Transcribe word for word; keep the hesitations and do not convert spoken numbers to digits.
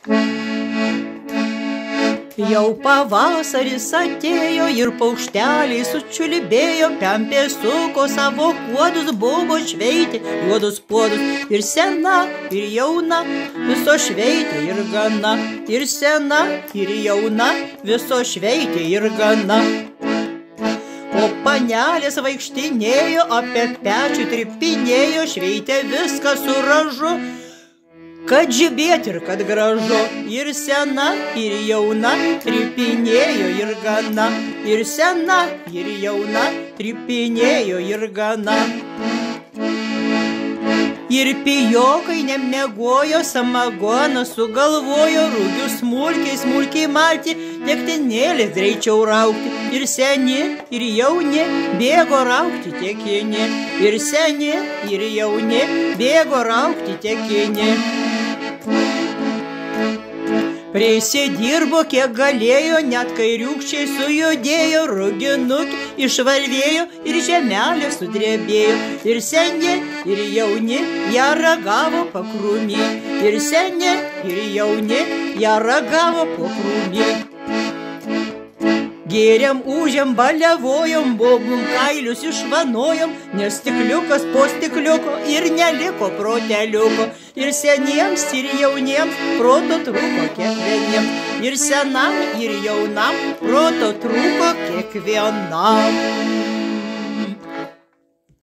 Jau pavasaris atėjo ir paukšteliai sučiulbėjo, pempė suko savo kuodus, buvo šveitė juodus puodus. Ir sena, ir jauna, viso šveitė ir gana. Ir sena, ir jauna, viso šveitė ir gana. O panelės vaikštinėjo, apie pečių tripinėjo, šveitė viską su ražu, kad žibėt ir kad gražu. Ir sena, ir jauna, tripinėjo ir gana. Ir sena, ir jauna, tripinėjo ir gana. Ir pijokai nemiegojo, samagoną sugalvojo, rūgių smulkiai, smulkiai malti, degtinėlės greičiau raukti. Ir seni, ir jauni, bėgo raukti tekinį. Ir seni, ir jauni, bėgo raukti tekinį. Prisidirbo kiek galėjo, net kairiūkščiai sujudėjo, ruginukį išvarvėjo ir žemelė sudrebėjo. Ir seni, ir jauni, ją ragavo pakrūmį. Ir seni, ir jauni, ją ragavo pakrūmį. Gėrėm, užėm, baliavojom, bobum kailius išvanojom, nes stikliukas po stikliuko ir neliko proteliuko. Ir seniems, ir jauniems proto trūko kiekvieniems. Ir senam, ir jaunam proto trūko kiekvienam.